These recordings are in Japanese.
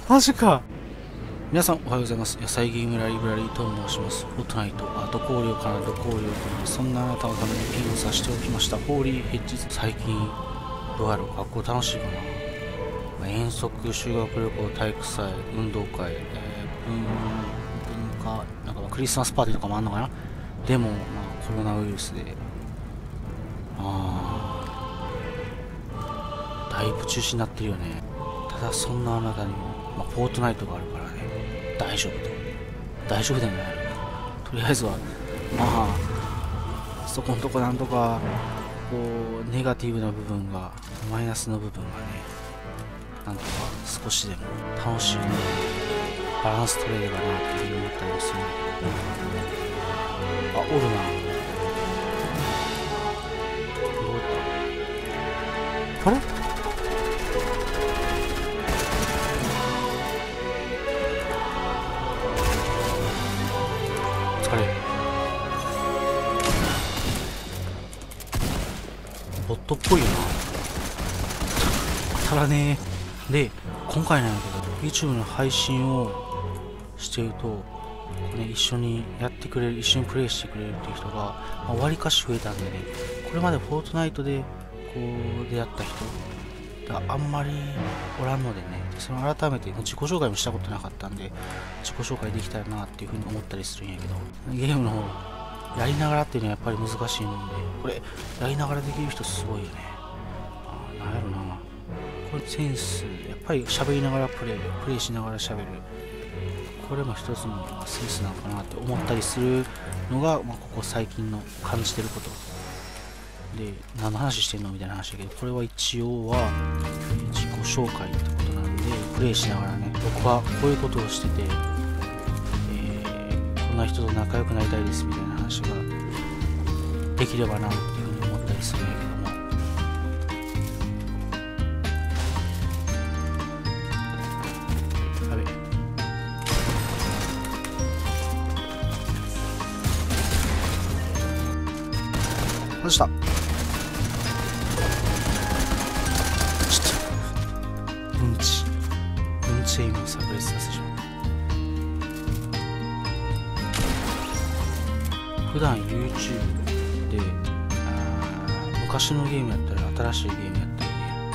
マジか。皆さんおはようございます。野菜ゲームライブラリーと申します。フォートナイト、どこ量かな、どこ量かな、そんなあなたのためにピンをさせておきました。ホーリーヘッジ。最近、どうやろう、学校楽しいかな。遠足、修学旅行、体育祭、運動会、文化、なんかクリスマスパーティーとかもあんのかな。でも、コロナウイルスで、だいぶ中止になってるよね。ただそんなあなたにも、フォートナイトがあるからね、大丈夫と。大丈夫だよね。とりあえずは、そこのとこなんとか、こう、ネガティブな部分が、マイナスの部分がね、なんとか少しでも楽しいね、バランス取れればなっていうふうに思ったりもするんだけど。おるな。どうやったあれボットっぽいよな。当たらねえ。で、今回なんだけど、YouTube の配信をしてると、一緒にやってくれる、一緒にプレイしてくれるっていう人が、わりかし増えたんでね、これまでフォートナイトでこう出会った人があんまりおらんのでね、その改めて自己紹介もしたことなかったんで、自己紹介できたらなっていうふうに思ったりするんやけど、ゲームの方やりながらっていうのはやっぱり難しいので、これやりながらできる人すごいよね。なんやろな、これセンス、やっぱり喋りながらプレイしながら喋る、これも一つのセンスなのかなって思ったりするのが、ここ最近の感じてることで、何の話してんのみたいな話だけど、これは一応は自己紹介ってことなんで、プレイしながらね、僕はこういうことをしてて、こんな人と仲良くなりたいですみたいな話ができればなっていうふうに思ったりするんやけども、やべ外した。うんちエイムを炸裂させてしまった。普段 YouTube で昔のゲームやったり新しいゲームやった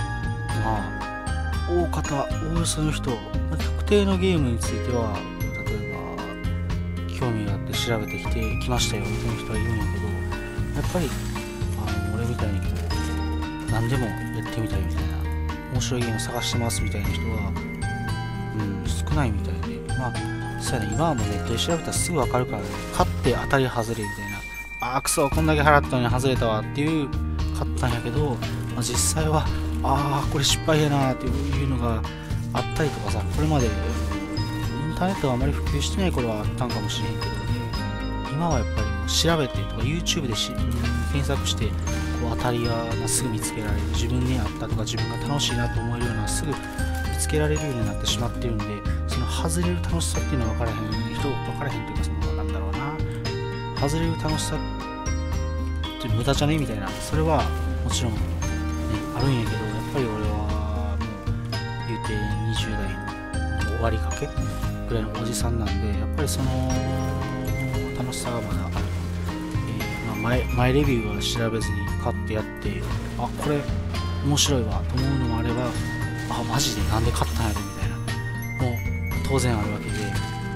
りね、おおよその人、特定のゲームについては例えば興味があって調べてきましたよっていう人はいるんやけど、やっぱり俺みたいにこう何でもやってみたいみたいな、面白いゲーム探してますみたいな人は少ないみたいで、そうやね、今はもうネットで調べたらすぐ分かるからね、勝って当たり外れみたいな、クソこんだけ払ったのに外れたわっていう買ったんやけど、実際はこれ失敗やなっていうのがあったりとかさ、これまでインターネットがあまり普及してない頃はあったんかもしれへんけど、今はやっぱり調べてとか YouTube で検索してこう当たりがすぐ見つけられる、自分に合ったとか自分が楽しいなと思えるようなすぐ見つけられるようになってしまってるんで、その外れる楽しさっていうのは分からへんというか、そのなんだろうな、外れる楽しさって無駄じゃねみたいな、それはもちろん、ね、あるんやけど、やっぱり俺はもう言うて20代の終わりかけぐらいのおじさんなんで、やっぱりその楽しさがまだある。前レビューは調べずに買ってやって、これ面白いわと思うのもあれば、マジでなんで買ったんやろみたいな、もう当然あるわけで、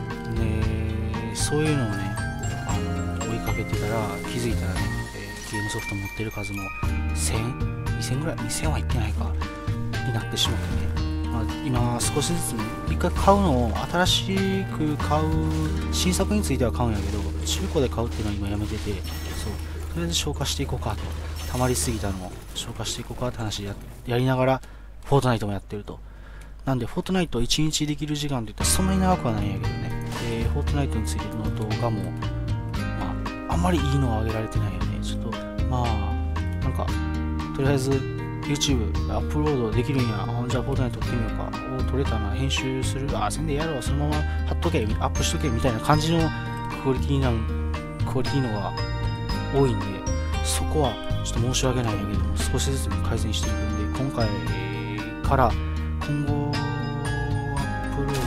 そういうのをね、追いかけてたら気づいたらね、ゲームソフト持ってる数も1000、2000ぐらい、2000はいってないかになってしまってね、今少しずつ一回買うのを、新しく買う新作については買うんやけど、中古で買うっていうのは今やめてて、そうとりあえず消化していこうかと、溜まりすぎたのを消化していこうかって話やりながらフォートナイトもやってると。なんでフォートナイト1日できる時間って言ったらそんなに長くはないんやけどね、フォートナイトについての動画もあんまりいいのは上げられてないよね。ちょっとなんかとりあえず YouTube アップロードできるんや、じゃあフォートナイト撮ってみようか、撮れたな、編集する、せんでやろう、そのまま貼っとけ、アップしとけみたいな感じのクオリティのが多いんで、そこはちょっと申し訳ないんだけども、少しずつ、改善していくんで、今回から今後アップロー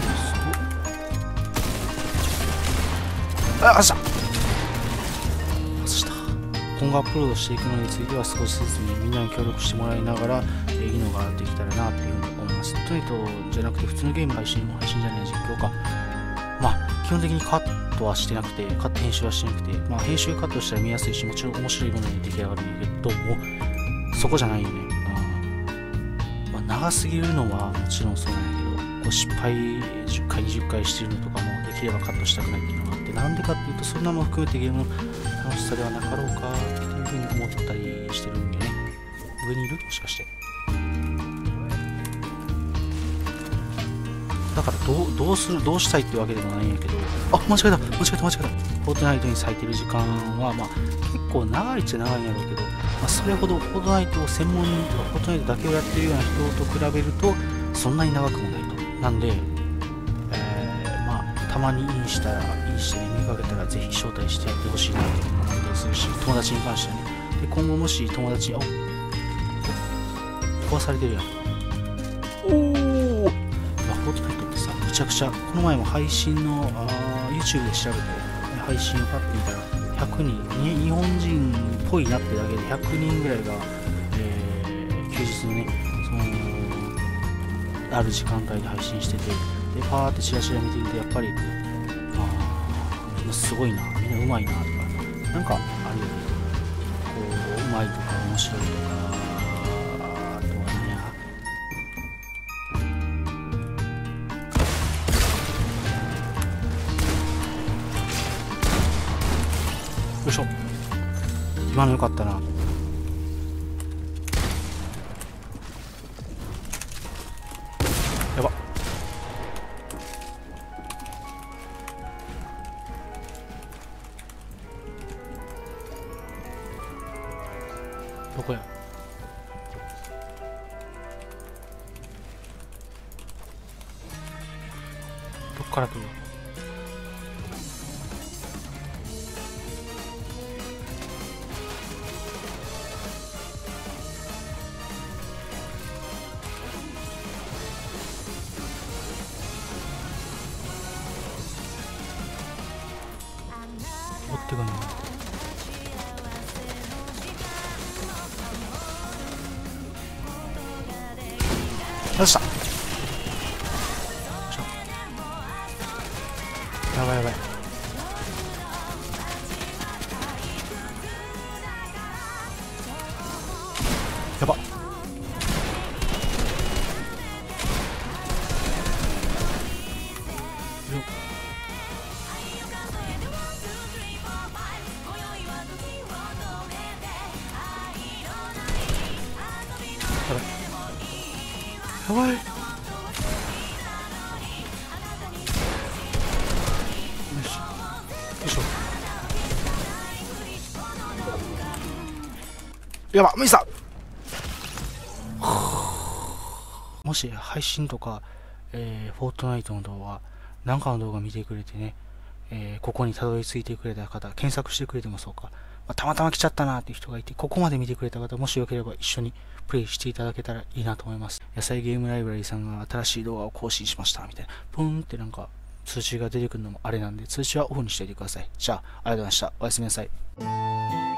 あっしゃした。今後アップロードしていくのについては少しずつね、みんなに協力してもらいながら、いいのができたらなっていうふうに思います。トニトじゃなくて普通のゲーム配信じゃない実況か。まあ基本的にカットはしてなくて、カット編集はしてなくて、まあ編集カットしたら見やすいし、もちろん面白いものに出来上がるんだけども、そこじゃないよね。まあ、長すぎるのはもちろんそうなんだけど、こう失敗10回20回してるのとかもできればカットしたくないっていうのがあって、なんでかっていうとそんなも含めてゲームの楽しさではなかろうかっていうふうに思ったりしてるんでね。上にいるもしかして。だからどうしたいってわけでもないんやけど、あ、間違えた。フォートナイトに割いてる時間はまあ結構長いっちゃ長いんやろうけど、まあ、それほどフォートナイトを専門にとかフォートナイトだけをやってるような人と比べるとそんなに長くもないと。なんで、まあたまにインしてね、見かけたらぜひ招待してやってほしいなと思ったりするし、友達に関してはね。で、今後もし友達、壊されてるやん。フォートナイトってさ、めちゃくちゃ、この前も配信のYouTube で調べて、配信をパッて見たら、100人、日本人っぽいなってだけで100人ぐらいが、休日のね、ある時間帯で配信してて、で、パーってチラチラ見てみて、やっぱり、みんなすごいな、みんなうまいなとか、なんかあるよね。こう、うまいとか面白いとか、よいしょ。今のよかったな。やば。どこや。どっから来る。追ってくんの。よっしゃ。やばい。やば。やばい。よいしょ。やば、無理さ。もし配信とか、フォートナイトの動画、なんかの動画見てくれてね、ここにたどり着いてくれた方、検索してくれてもそうか、たまたま来ちゃったなっていう人がいて、ここまで見てくれた方、もしよければ一緒にプレイしていただけたらいいなと思います。野菜ゲームライブラリーさんが新しい動画を更新しましたみたいな、ポンってなんか通知が出てくるのもあれなんで、通知はオフにしておいてください。じゃあ、ありがとうございました。おやすみなさい。